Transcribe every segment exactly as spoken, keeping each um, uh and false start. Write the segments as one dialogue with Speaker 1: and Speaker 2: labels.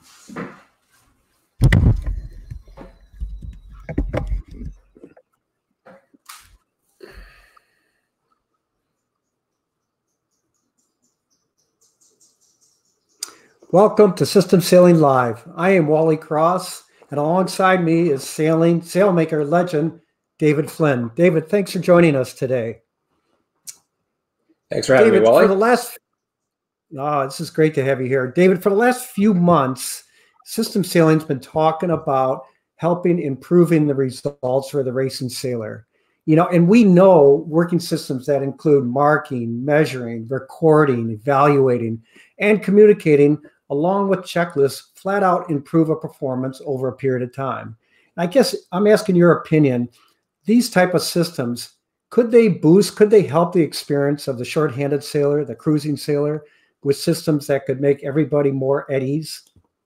Speaker 1: Welcome to System Sailing Live. I am Wally Cross, and alongside me is sailing sailmaker legend David Flynn. David, thanks for joining us today.
Speaker 2: Thanks for having
Speaker 1: David,
Speaker 2: me, Wally.
Speaker 1: For the last, oh, this is great to have you here. David, for the last few months, System Sailing's been talking about helping improving the results for the racing sailor. You know, and we know working systems that include marking, measuring, recording, evaluating, and communicating, along with checklists, flat out improve a performance over a period of time. I guess I'm asking your opinion. These type of systems, could they boost, could they help the experience of the shorthanded sailor, the cruising sailor, with systems that could make everybody more at ease?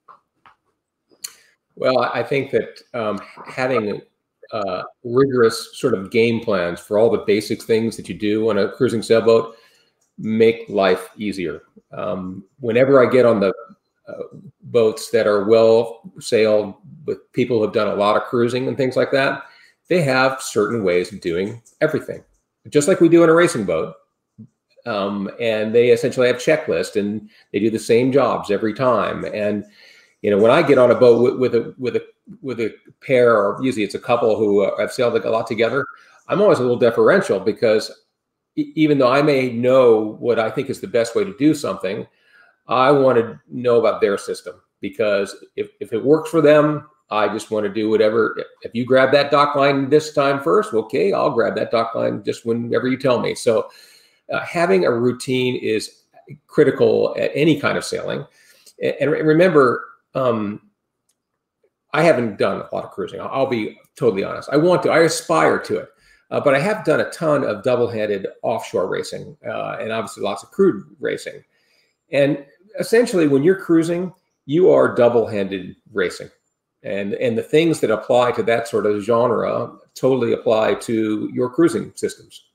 Speaker 2: Well, I think that um, having uh, rigorous sort of game plans for all the basic things that you do on a cruising sailboat make life easier. Um, whenever I get on the uh, boats that are well sailed with people who have done a lot of cruising and things like that, they have certain ways of doing everything, just like we do in a racing boat. Um, and they essentially have checklists, and they do the same jobs every time. And you know, when I get on a boat with, with a with a with a pair, or usually it's a couple who uh, have sailed a lot together, I'm always a little deferential, because even though I may know what I think is the best way to do something, I want to know about their system, because if, if it works for them, I just want to do whatever. If you grab that dock line this time first, okay, I'll grab that dock line just whenever you tell me. So uh, having a routine is critical at any kind of sailing. And, and remember, um, I haven't done a lot of cruising. I'll, I'll be totally honest. I want to, I aspire to it. Uh, but I have done a ton of double-handed offshore racing, uh, and obviously lots of crude racing. And essentially, when you're cruising, you are double-handed racing. And, and the things that apply to that sort of genre totally apply to your cruising systems.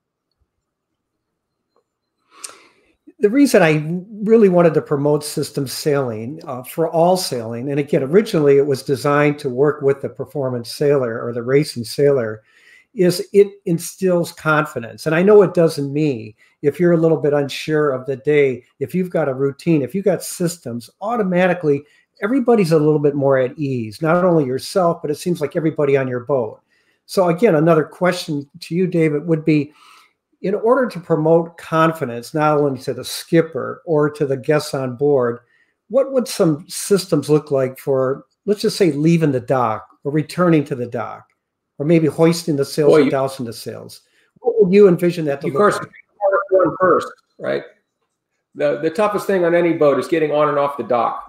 Speaker 1: The reason I really wanted to promote system sailing uh, for all sailing, and again, originally it was designed to work with the performance sailor or the racing sailor, is it instills confidence. And I know it does in me. If you're a little bit unsure of the day, if you've got a routine, if you've got systems, automatically everybody's a little bit more at ease, not only yourself, but it seems like everybody on your boat. So again, another question to you, David, would be, in order to promote confidence, not only to the skipper or to the guests on board, what would some systems look like for, let's just say, leaving the dock or returning to the dock, or maybe hoisting the sails
Speaker 2: Well,
Speaker 1: or
Speaker 2: you,
Speaker 1: dousing the sails? What would you envision that to
Speaker 2: of
Speaker 1: look
Speaker 2: course,
Speaker 1: like?
Speaker 2: One first, right? The, the toughest thing on any boat is getting on and off the dock.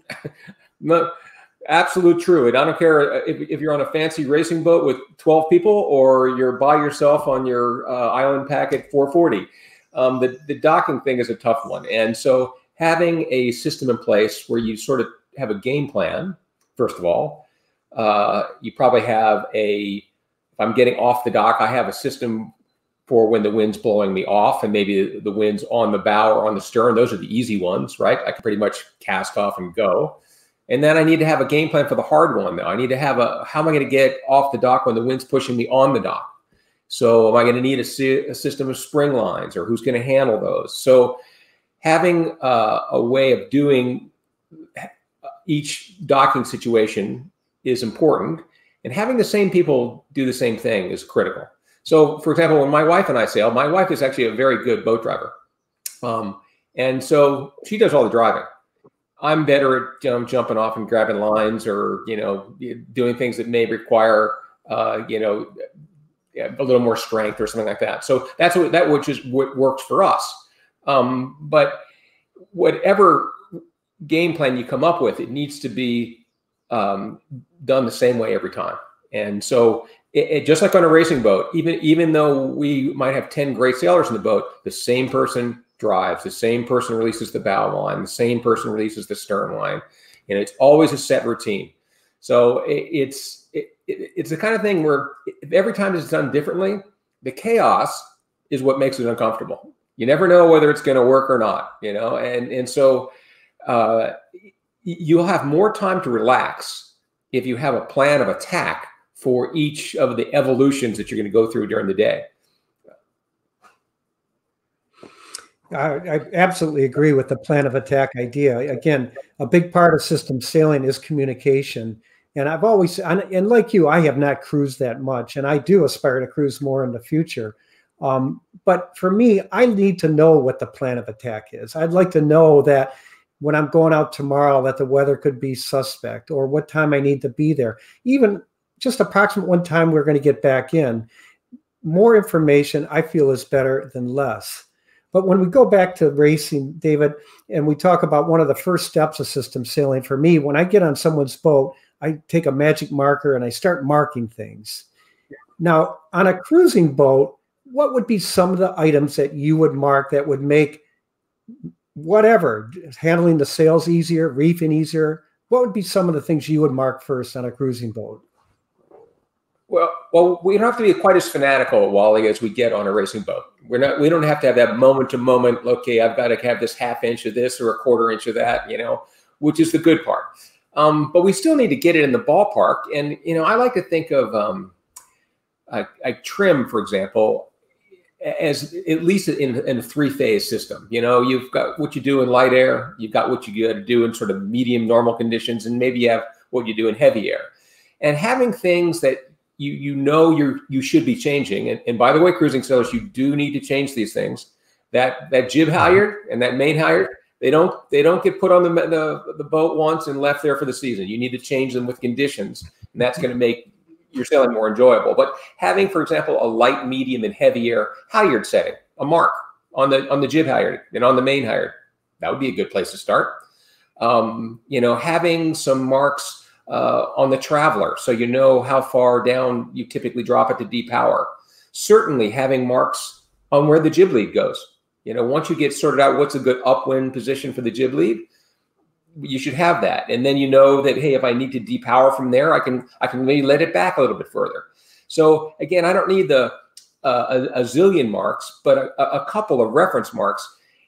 Speaker 2: No, absolute true. And I don't care if, if you're on a fancy racing boat with twelve people, or you're by yourself on your uh, island packet four forty. Um, the, the docking thing is a tough one. And so having a system in place where you sort of have a game plan, first of all, uh, you probably have a, if I'm getting off the dock, I have a system for when the wind's blowing me off, and maybe the wind's on the bow or on the stern. Those are the easy ones, right? I can pretty much cast off and go. And then I need to have a game plan for the hard one, though. I need to have a, how am I going to get off the dock when the wind's pushing me on the dock? So am I going to need a, a system of spring lines, or who's going to handle those? So having uh, a way of doing each docking situation is important, and having the same people do the same thing is critical. So, for example, when my wife and I sail, my wife is actually a very good boat driver. Um, and so she does all the driving. I'm better at um, jumping off and grabbing lines, or, you know, doing things that may require, uh, you know, a little more strength or something like that. So that's what, that which is what works for us. Um, but whatever game plan you come up with, it needs to be um, done the same way every time. And so it, it, just like on a racing boat, even, even though we might have ten great sailors in the boat, the same person drives, the same person releases the bow line, the same person releases the stern line. And it's always a set routine. So it, it's, it, it, it's the kind of thing where if every time it's done differently, the chaos is what makes it uncomfortable. You never know whether it's going to work or not, you know? And, and so uh, you'll have more time to relax if you have a plan of attack for each of the evolutions that you're going to go through during the day.
Speaker 1: I, I absolutely agree with the plan of attack idea. Again, a big part of system sailing is communication. And I've always, and like you, I have not cruised that much, and I do aspire to cruise more in the future. Um, but for me, I need to know what the plan of attack is. I'd like to know that when I'm going out tomorrow, that the weather could be suspect, or what time I need to be there. Even just approximate what time we're going to get back in. More information, I feel, is better than less. But when we go back to racing, David, and we talk about one of the first steps of system sailing, for me, when I get on someone's boat, I take a magic marker and I start marking things. Now, on a cruising boat, what would be some of the items that you would mark that would make whatever, handling the sails easier, reefing easier? What would be some of the things you would mark first on a cruising boat?
Speaker 2: Well, well, we don't have to be quite as fanatical, Wally, as we get on a racing boat. We're not. We don't have to have that moment to moment. Okay, I've got to have this half inch of this or a quarter inch of that. You know, which is the good part. Um, but we still need to get it in the ballpark. And you know, I like to think of um, a, a trim, for example, as at least in, in a three-phase system. You know, you've got what you do in light air, you've got what you got to do in sort of medium normal conditions, and maybe you have what you do in heavy air. And having things that you you know you you should be changing. And, and by the way, cruising sailors, you do need to change these things. That that jib halyard and that main halyard, they don't they don't get put on the, the the boat once and left there for the season. You need to change them with conditions, and that's going to make your sailing more enjoyable. But having, for example, a light, medium, and heavy air halyard setting, a mark on the on the jib halyard and on the main halyard, that would be a good place to start. Um, you know, having some marks Uh, on the traveler, so you know how far down you typically drop it to depower. Certainly having marks on where the jib lead goes. You know, once you get sorted out what's a good upwind position for the jib lead, you should have that. And then you know that, hey, if I need to depower from there, I can I can maybe let it back a little bit further. So again, I don't need the uh, a, a zillion marks, but a, a couple of reference marks.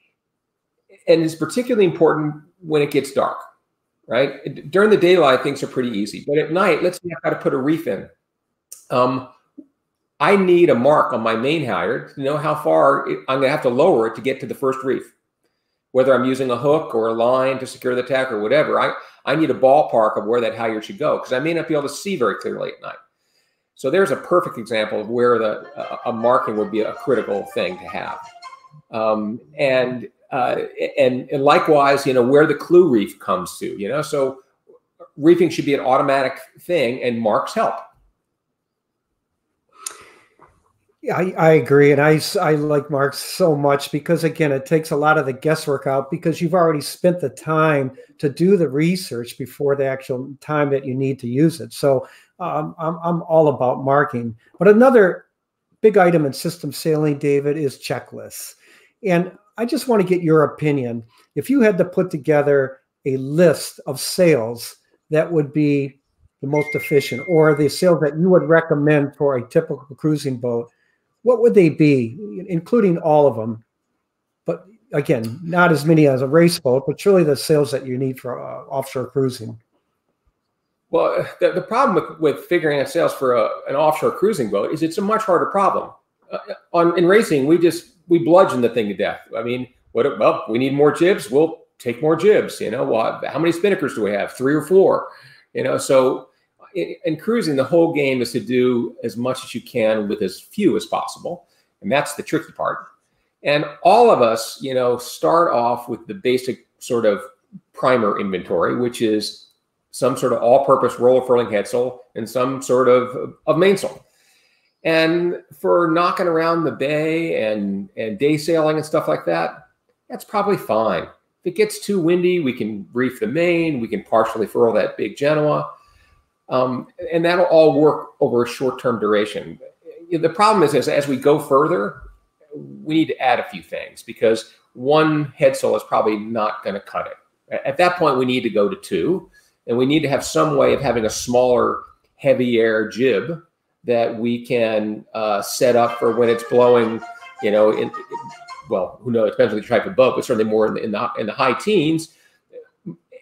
Speaker 2: And it's particularly important when it gets dark. Right? During the daylight, things are pretty easy. But at night, let's say I've got to put a reef in. Um, I need a mark on my main halyard to know how far it, I'm going to have to lower it to get to the first reef. Whether I'm using a hook or a line to secure the tack or whatever, I, I need a ballpark of where that halyard should go, because I may not be able to see very clearly at night. So there's a perfect example of where the uh, a marking would be a critical thing to have. Um, and Uh, and, and likewise, you know, where the clue reef comes to, you know, so reefing should be an automatic thing, and marks help.
Speaker 1: Yeah, I, I agree. And I, I like marks so much because, again, it takes a lot of the guesswork out, because you've already spent the time to do the research before the actual time that you need to use it. So um, I'm, I'm all about marking. But another big item in system sailing, David, is checklists. And I just want to get your opinion. If you had to put together a list of sails that would be the most efficient, or the sails that you would recommend for a typical cruising boat, what would they be, including all of them? But again, not as many as a race boat, but surely the sails that you need for uh, offshore cruising.
Speaker 2: Well, the, the problem with, with figuring out sails for a, an offshore cruising boat is it's a much harder problem. Uh, on in racing, we just we bludgeon the thing to death. I mean, what? Well, we need more jibs. We'll take more jibs. You know, well, how many spinnakers do we have? Three or four? You know, so in, in cruising, the whole game is to do as much as you can with as few as possible, and that's the tricky part. And all of us, you know, start off with the basic sort of primer inventory, which is some sort of all-purpose roller furling headsail and some sort of of mainsail. And for knocking around the bay and, and day sailing and stuff like that, that's probably fine. If it gets too windy, we can reef the main, we can partially furl that big Genoa, um, and that'll all work over a short-term duration. The problem is, is as we go further, we need to add a few things, because one headsail is probably not going to cut it. At that point, we need to go to two, and we need to have some way of having a smaller heavy air jib that we can uh, set up for when it's blowing, you know, in, well, who knows, it depends on the type of boat, but certainly more in the, in the, in the high teens.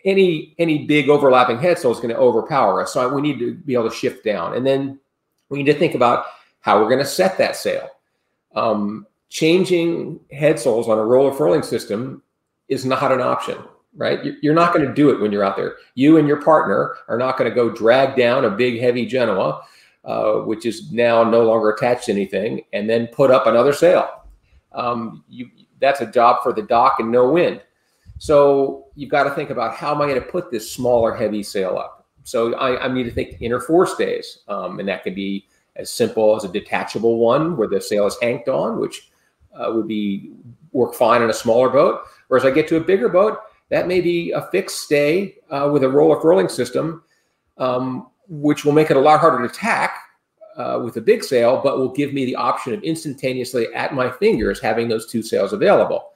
Speaker 2: any any big overlapping head sail is going to overpower us. So we need to be able to shift down. And then we need to think about how we're going to set that sail. Um, changing head sails on a roller furling system is not an option, right? You're not going to do it when you're out there. You and your partner are not going to go drag down a big, heavy Genoa, uh, which is now no longer attached to anything, and then put up another sail. Um, you, that's a job for the dock and no wind. So you've got to think about, how am I going to put this smaller, heavy sail up? So I, I need to think inner forestays, um, and that can be as simple as a detachable one where the sail is hanked on, which uh, would be work fine in a smaller boat. Whereas I get to a bigger boat, that may be a fixed stay uh, with a roller furling system, um, which will make it a lot harder to tack uh, with a big sail, but will give me the option of instantaneously at my fingers having those two sails available.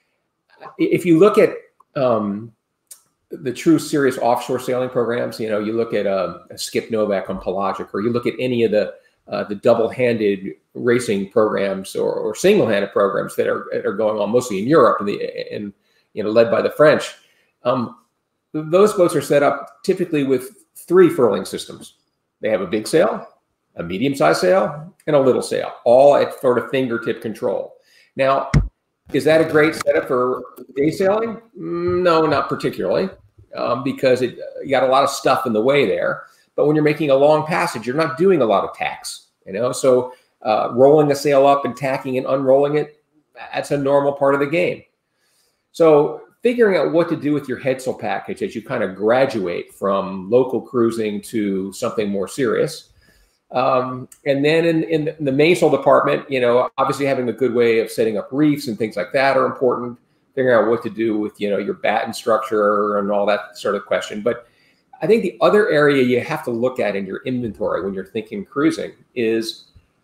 Speaker 2: If you look at um, the true serious offshore sailing programs, you know, you look at a, a Skip Novak on Pelagic, or you look at any of the uh, the double-handed racing programs or, or single-handed programs that are are going on mostly in Europe and, the, and you know, led by the French. Um, those boats are set up typically with three furling systems. They have a big sail, a medium-sized sail, and a little sail, all at sort of fingertip control. Now, is that a great setup for day sailing? No, not particularly, um, because it, you got a lot of stuff in the way there. But when you're making a long passage, you're not doing a lot of tacks, you know. So uh, rolling a sail up and tacking and unrolling it, that's a normal part of the game. So figuring out what to do with your head sail package as you kind of graduate from local cruising to something more serious. Um, and then in, in the mainsail department, you know, obviously having a good way of setting up reefs and things like that are important. Figuring out what to do with, you know, your batten structure and all that sort of question. But I think the other area you have to look at in your inventory when you're thinking cruising is,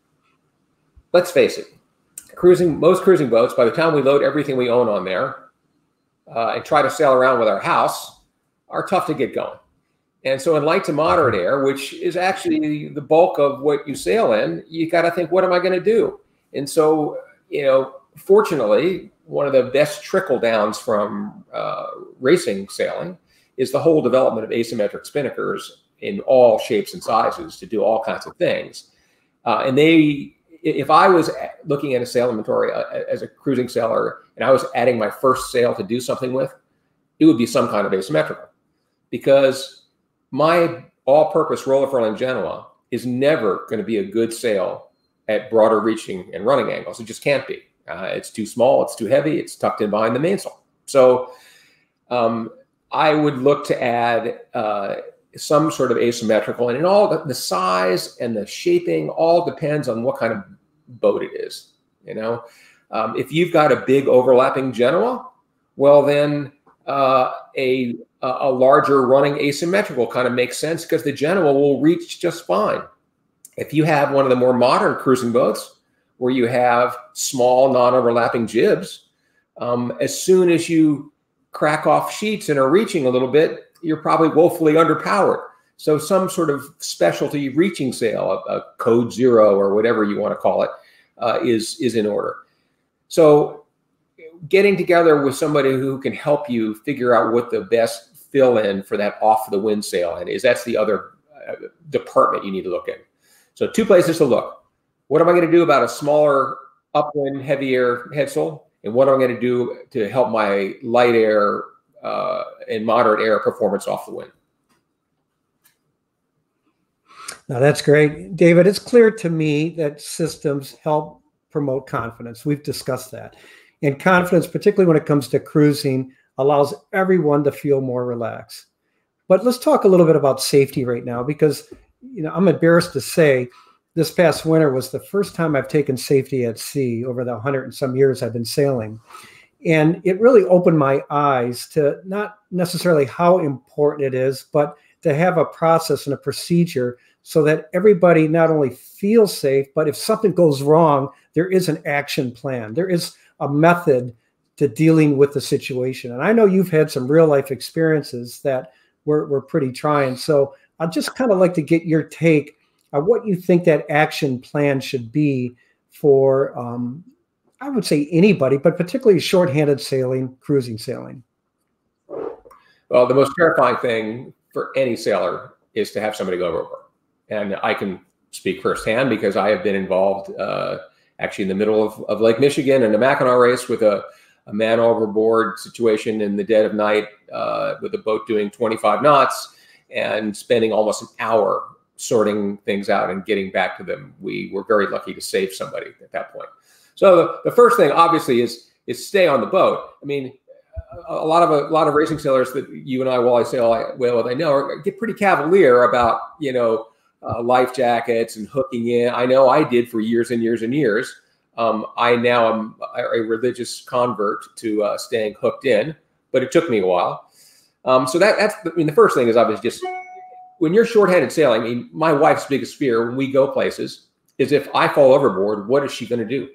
Speaker 2: let's face it, cruising, most cruising boats, by the time we load everything we own on there uh, and try to sail around with our house, are tough to get going. And so in light to moderate air, which is actually the bulk of what you sail in, you got to think, what am I going to do? And so, you know, fortunately, one of the best trickle downs from uh, racing sailing is the whole development of asymmetric spinnakers in all shapes and sizes to do all kinds of things. Uh, and they, if I was looking at a sail inventory uh, as a cruising sailor and I was adding my first sail to do something with, it would be some kind of asymmetrical, because my all-purpose roller furling Genoa is never going to be a good sail at broader reaching and running angles. It just can't be. Uh, it's too small. It's too heavy. It's tucked in behind the mainsail. So um, I would look to add uh, some sort of asymmetrical, and in all the, the size and the shaping all depends on what kind of boat it is. You know, um, if you've got a big overlapping Genoa, well then uh, a a larger running asymmetrical kind of makes sense, because the Genoa will reach just fine. If you have one of the more modern cruising boats where you have small non-overlapping jibs, um, as soon as you crack off sheets and are reaching a little bit, you're probably woefully underpowered. So some sort of specialty reaching sail, a, a code zero or whatever you want to call it, uh, is, is in order. So getting together with somebody who can help you figure out what the best fill in for that off the wind sail and is, that's the other uh, department you need to look at. So two places to look. What am I going to do about a smaller upwind, heavier head sail? And what am I going to do to help my light air uh, and moderate air performance off the wind?
Speaker 1: Now that's great. David, it's clear to me that systems help promote confidence. We've discussed that. And confidence, particularly when it comes to cruising, allows everyone to feel more relaxed. But let's talk a little bit about safety right now, because, you know, I'm embarrassed to say this past winter was the first time I've taken safety at sea over the hundred and some years I've been sailing. And it really opened my eyes to not necessarily how important it is, but to have a process and a procedure so that everybody not only feels safe, but if something goes wrong, there is an action plan. There is a method to dealing with the situation. And I know you've had some real life experiences that were, were pretty trying. So I'd just kind of like to get your take on what you think that action plan should be for, um, I would say anybody, but particularly shorthanded sailing, cruising sailing.
Speaker 2: Well, the most terrifying thing for any sailor is to have somebody go overboard. And I can speak firsthand because I have been involved uh, actually in the middle of, of Lake Michigan in a Mackinac race with a, a man overboard situation in the dead of night uh, with a boat doing twenty-five knots and spending almost an hour sorting things out and getting back to them. We were very lucky to save somebody at that point. So the, the first thing obviously is, is stay on the boat. I mean, a lot of a lot of racing sailors that you and I, Wally, sail well, they know are, get pretty cavalier about, you know, uh, life jackets and hooking in. I know I did for years and years and years. Um, I now am a religious convert to uh, staying hooked in, but it took me a while. Um, so that that's I mean the first thing is obviously just when you're shorthanded sailing. I mean, my wife's biggest fear when we go places is if I fall overboard, what is she going to do?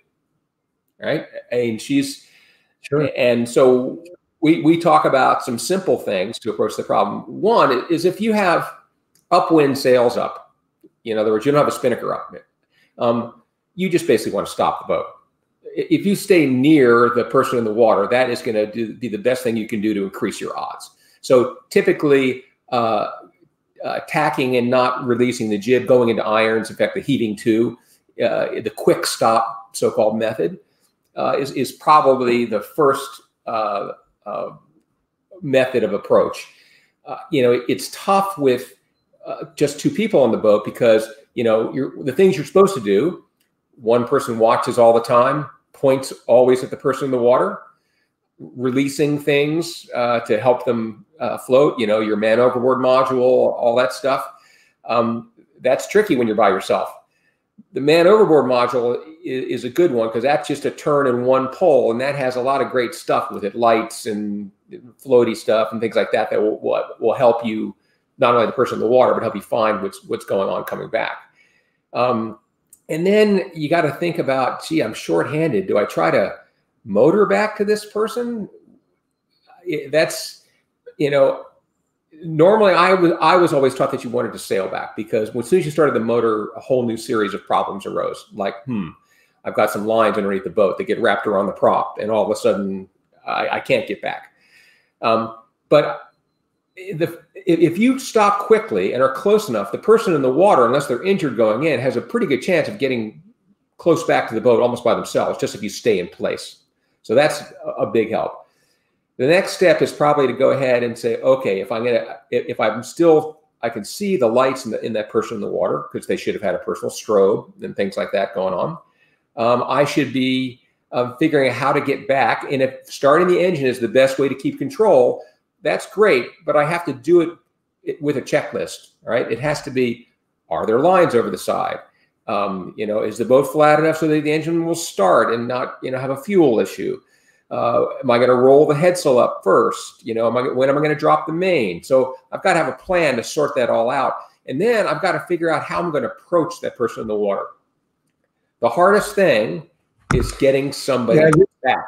Speaker 2: Right? I mean, she's sure. And so we we talk about some simple things to approach the problem. One is if you have upwind sails up, in other words, you don't have a spinnaker up, um, you just basically want to stop the boat. If you stay near the person in the water, that is going to be the best thing you can do to increase your odds. So typically, uh, uh, tacking and not releasing the jib, going into irons, in fact, the heaving to, uh, the quick stop so-called method uh, is, is probably the first uh, uh, method of approach. Uh, you know, it's tough with uh, just two people on the boat because, you know, you're, the things you're supposed to do, one person watches all the time, points always at the person in the water, releasing things uh, to help them uh, float, you know, your man overboard module, all that stuff. Um, that's tricky when you're by yourself. The man overboard module is, is a good one because that's just a turn and one pull, and that has a lot of great stuff with it, lights and floaty stuff and things like that that will, will, will help you, not only the person in the water, but help you find what's, what's going on coming back. Um, and then you got to think about, gee, I'm shorthanded. Do I try to motor back to this person? That's, you know, normally I was, I was always taught that you wanted to sail back because as soon as you started the motor, a whole new series of problems arose. Like, hmm, I've got some lines underneath the boat that get wrapped around the prop, and all of a sudden I, I can't get back. Um, but the, if you stop quickly and are close enough, the person in the water, unless they're injured going in, has a pretty good chance of getting close back to the boat almost by themselves, just if you stay in place. So that's a big help. The next step is probably to go ahead and say, okay, if I'm gonna, if I'm still, I can see the lights in, the, in that person in the water because they should have had a personal strobe and things like that going on. Um, I should be uh, figuring out how to get back. And if starting the engine is the best way to keep control, that's great, but I have to do it, it with a checklist, right? It has to be, are there lines over the side? Um, you know, is the boat flat enough so that the engine will start and not, you know, have a fuel issue? Uh, am I going to roll the headsail up first? You know, am I, when am I going to drop the main? So I've got to have a plan to sort that all out. And then I've got to figure out how I'm going to approach that person in the water. The hardest thing is getting somebody yeah, back.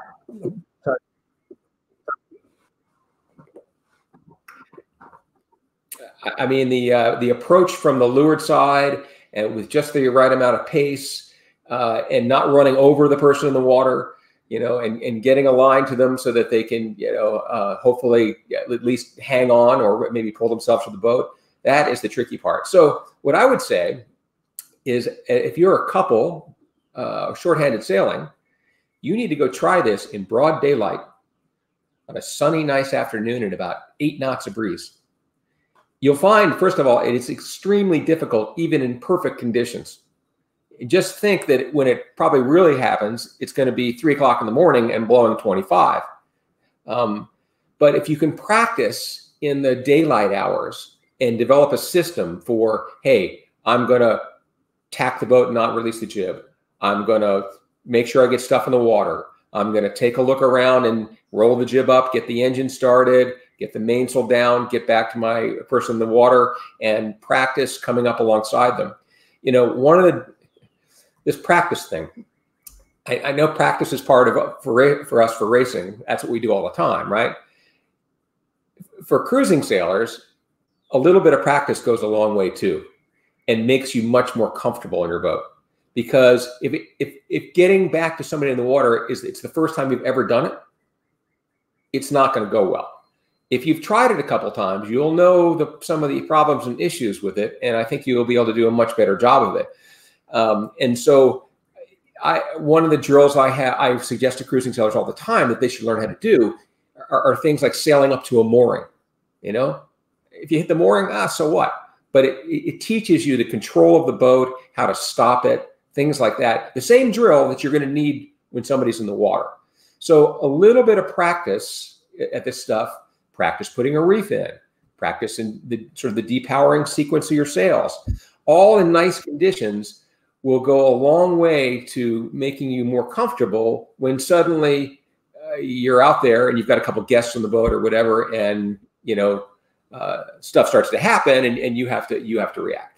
Speaker 2: I mean, the uh, the approach from the leeward side and with just the right amount of pace uh, and not running over the person in the water, you know, and, and getting a line to them so that they can, you know, uh, hopefully at least hang on or maybe pull themselves to the boat. That is the tricky part. So what I would say is if you're a couple uh, shorthanded sailing, you need to go try this in broad daylight on a sunny, nice afternoon at about eight knots of breeze. You'll find, first of all, it's extremely difficult, even in perfect conditions. Just think that when it probably really happens, it's going to be three o'clock in the morning and blowing twenty-five. Um, but if you can practice in the daylight hours and develop a system for, hey, I'm going to tack the boat and not release the jib. I'm going to make sure I get stuff in the water. I'm going to take a look around and roll the jib up, get the engine started, get the mainsail down, get back to my person in the water, and practice coming up alongside them. You know, one of the, this practice thing, I, I know practice is part of, for, for us for racing, that's what we do all the time, right? For cruising sailors, a little bit of practice goes a long way too, and makes you much more comfortable in your boat. Because if, if, if getting back to somebody in the water is, it's the first time you've ever done it, it's not going to go well. if you've tried it a couple times, you'll know the, some of the problems and issues with it, and I think you'll be able to do a much better job of it. Um, and so, I one of the drills I have, I suggest to cruising sailors all the time that they should learn how to do are, are things like sailing up to a mooring. You know, if you hit the mooring, ah, so what? But it, it teaches you the control of the boat, how to stop it, things like that. The same drill that you're going to need when somebody's in the water. So a little bit of practice at this stuff. Practice putting a reef in, practice in the sort of the depowering sequence of your sails, all in nice conditions will go a long way to making you more comfortable when suddenly uh, you're out there and you've got a couple guests on the boat or whatever, and you know uh, stuff starts to happen, and, and you have to you have to react.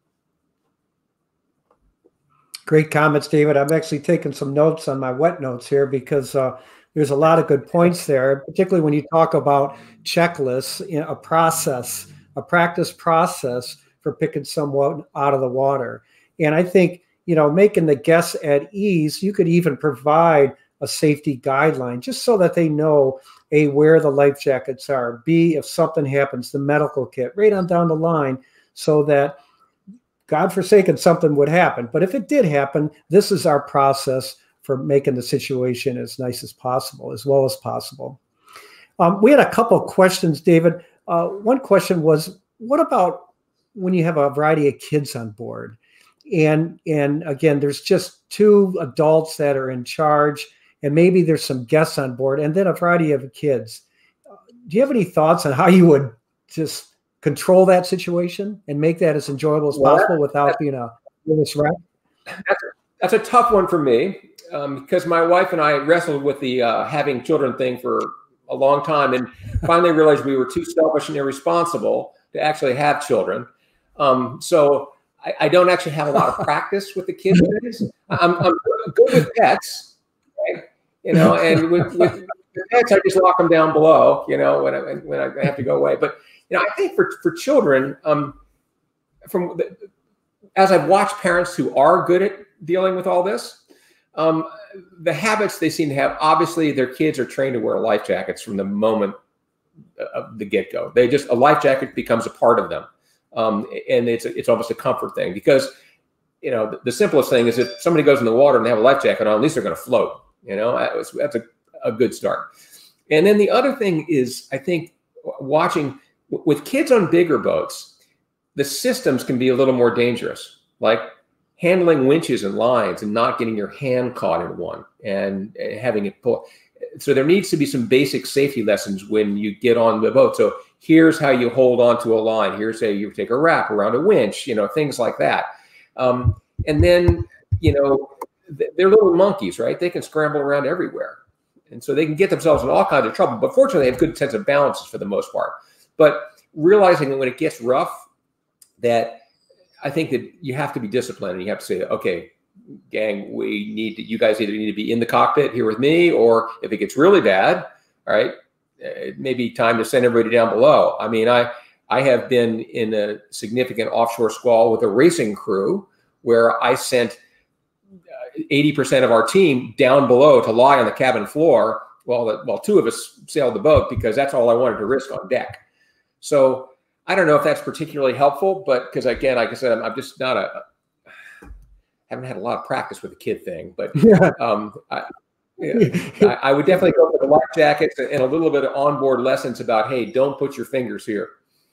Speaker 1: Great comments, David. I'm actually taking some notes on my wet notes here because uh, there's a lot of good points there, particularly when you talk about checklists, you know, a process, a practice process for picking someone out of the water. And I think, you know, making the guests at ease, you could even provide a safety guideline just so that they know, A, where the life jackets are, B, if something happens, the medical kit, right on down the line, so that, God forsaken, something would happen. But if it did happen, this is our process for making the situation as nice as possible, as well as possible. Um, we had a couple of questions, David. Uh, one question was, what about when you have a variety of kids on board? And, and again, there's just two adults that are in charge, and maybe there's some guests on board, and then a variety of kids. Do you have any thoughts on how you would just control that situation and make that as enjoyable as well, possible without being a nervous wreck?
Speaker 2: That's, that's a tough one for me. Um, because my wife and I wrestled with the uh, having children thing for a long time, and finally realized we were too selfish and irresponsible to actually have children. Um, so I, I don't actually have a lot of practice with the kids. I'm, I'm good with pets, right? You know, and with, with pets, I just lock them down below, you know, when I, when I have to go away. But, you know, I think for, for children, um, from the, as I've watched parents who are good at dealing with all this, Um, the habits they seem to have, obviously their kids are trained to wear life jackets from the moment of the get-go. They just, a life jacket becomes a part of them. Um, and it's, it's almost a comfort thing because, you know, the, the simplest thing is if somebody goes in the water and they have a life jacket on, at least they're going to float, you know, that's, that's a, a good start. And then the other thing is, I think watching with kids on bigger boats, the systems can be a little more dangerous. Like, handling winches and lines and not getting your hand caught in one and having it pull. So there needs to be some basic safety lessons when you get on the boat. So here's how you hold onto a line. Here's how you take a wrap around a winch, you know, things like that. Um, and then, you know, they're little monkeys, right? They can scramble around everywhere. And so they can get themselves in all kinds of trouble. But fortunately, they have good sense of balance for the most part. But realizing that when it gets rough, that I think that you have to be disciplined and you have to say, okay, gang, we need to, you guys either need to be in the cockpit here with me, or if it gets really bad, all right, it may be time to send everybody down below. I mean, I, I have been in a significant offshore squall with a racing crew where I sent eighty percent of our team down below to lie on the cabin floor while, the, while two of us sailed the boat because that's all I wanted to risk on deck. So I don't know if that's particularly helpful, but because again, like I said, I'm, I'm just not a, haven't had a lot of practice with the kid thing, but
Speaker 1: Yeah.
Speaker 2: um, I, yeah, I, I would definitely go for the life jackets and a little bit of onboard lessons about, hey, don't put your fingers here.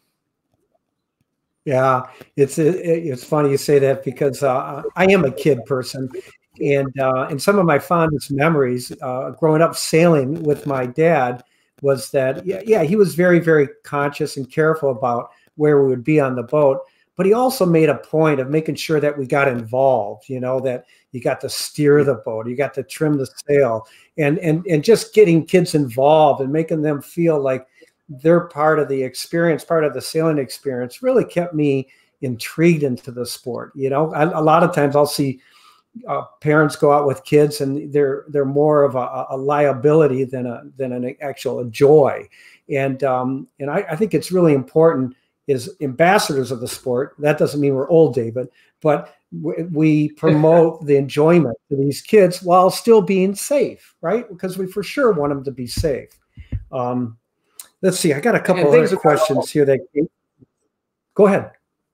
Speaker 1: Yeah, it's it, it's funny you say that because uh, I am a kid person, and uh, and some of my fondest memories uh, growing up sailing with my dad was that yeah, yeah he was very very conscious and careful about where we would be on the boat, but he also made a point of making sure that we got involved. You know, that you got to steer the boat, you got to trim the sail, and and and just getting kids involved and making them feel like they're part of the experience, part of the sailing experience, really kept me intrigued into the sport. You know, I, a lot of times I'll see uh, parents go out with kids and they're they're more of a, a liability than a than an actual joy. And um, and I, I think it's really important as ambassadors of the sport. That doesn't mean we're old, David, but we, we promote the enjoyment to these kids while still being safe, right? Because we for sure want them to be safe. Um, let's see. I got a couple other questions here. That go ahead.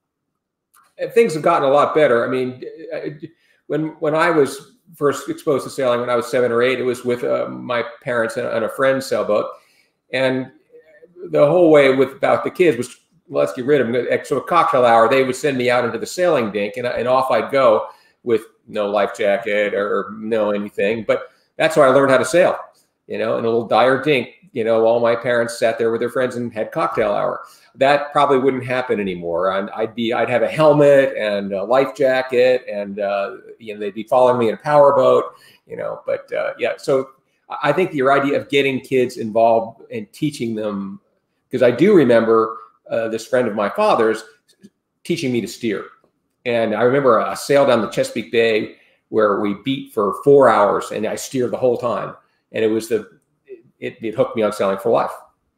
Speaker 2: Things have gotten a lot better. I mean, when when I was first exposed to sailing when I was seven or eight, it was with uh, my parents and, and a friend's sailboat, and the whole way with about the kids was, well, let's get rid of them. So a cocktail hour, they would send me out into the sailing dink, and, and off I'd go with no life jacket or no anything. But that's how I learned how to sail, you know, in a little Dyer dink. You know, all my parents sat there with their friends and had cocktail hour. That probably wouldn't happen anymore. And I'd be, I'd have a helmet and a life jacket, and uh, you know, they'd be following me in a powerboat, you know. But uh, yeah, so I think your idea of getting kids involved and teaching them, because I do remember uh, this friend of my father's teaching me to steer, and I remember a sail down the Chesapeake Bay where we beat for four hours, and I steered the whole time, and it was the It, it hooked me on sailing for life.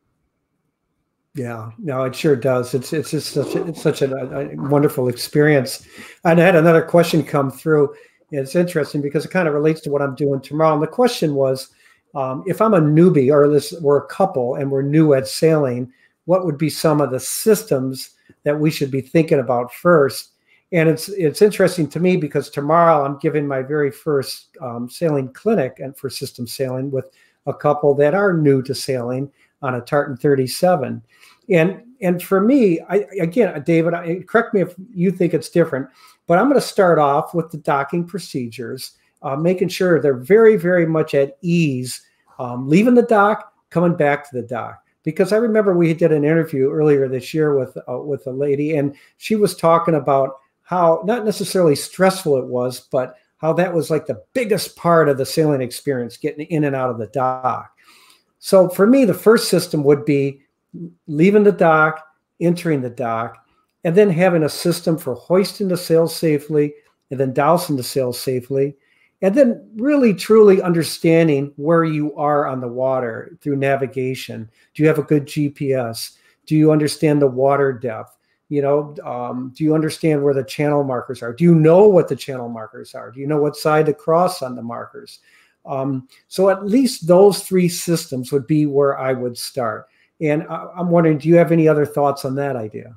Speaker 1: Yeah, no, it sure does. It's it's just such a, it's such a, a wonderful experience. And I had another question come through. It's interesting because it kind of relates to what I'm doing tomorrow. And the question was, um, if I'm a newbie or this we're a couple and we're new at sailing, what would be some of the systems that we should be thinking about first? And it's it's interesting to me because tomorrow I'm giving my very first um, sailing clinic and for system sailing with a couple that are new to sailing on a Tartan thirty-seven. And and for me, I, again, David, I, correct me if you think it's different, but I'm going to start off with the docking procedures, uh, making sure they're very, very much at ease, um, leaving the dock, coming back to the dock. Because I remember we did an interview earlier this year with, uh, with a lady, and she was talking about how not necessarily stressful it was, but how that was like the biggest part of the sailing experience, getting in and out of the dock. So for me, the first system would be leaving the dock, entering the dock, and then having a system for hoisting the sails safely and then dousing the sails safely. And then really, truly understanding where you are on the water through navigation. Do you have a good G P S? Do you understand the water depth? You know, um, do you understand where the channel markers are? Do you know what the channel markers are? Do you know what side to cross on the markers? Um, so at least those three systems would be where I would start. And I, I'm wondering, do you have any other thoughts on that idea?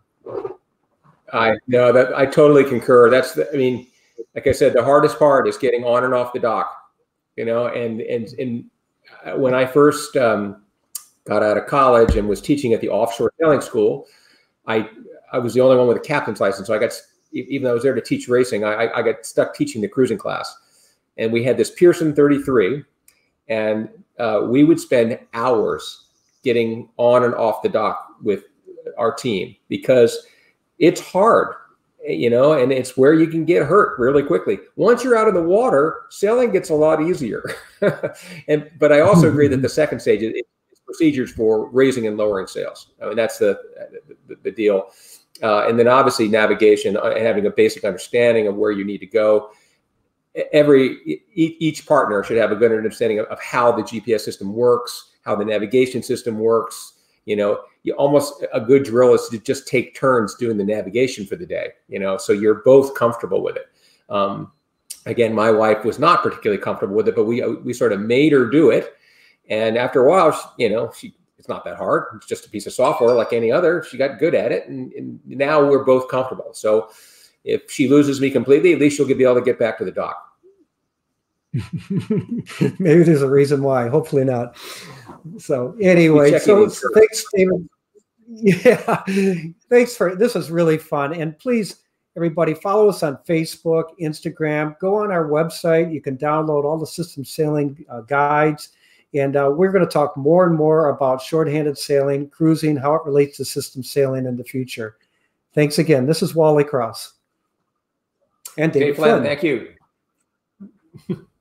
Speaker 2: I no, that I totally concur. That's the, I mean, like I said, the hardest part is getting on and off the dock. You know, and and and when I first um, got out of college and was teaching at the offshore sailing school, I I was the only one with a captain's license. So I got, even though I was there to teach racing, I, I got stuck teaching the cruising class. And we had this Pearson thirty-three, and uh, we would spend hours getting on and off the dock with our team because it's hard, you know, and it's where you can get hurt really quickly. Once you're out of the water, sailing gets a lot easier. and But I also agree that the second stage is procedures for raising and lowering sails. I mean, that's the, the, the deal. Uh, and then obviously navigation, uh, having a basic understanding of where you need to go. Every e each partner should have a good understanding of, of how the G P S system works, how the navigation system works. You know, you almost a good drill is to just take turns doing the navigation for the day. You know, so you're both comfortable with it. Um, again, my wife was not particularly comfortable with it, but we we sort of made her do it. And after a while, she, you know, she it's not that hard. It's just a piece of software like any other. She got good at it, and, and now we're both comfortable. So if she loses me completely, at least she'll be able to get back to the dock.
Speaker 1: Maybe there's a reason why. Hopefully not. So anyway, so thanks, David. Yeah, thanks for this. Was really fun. And please, everybody, follow us on Facebook, Instagram. Go on our website. You can download all the system sailing uh, guides. And uh, we're going to talk more and more about shorthanded sailing, cruising, how it relates to system sailing in the future. Thanks again. This is Wally Cross. And Dave, Dave Flynn.
Speaker 2: Flynn. Thank you.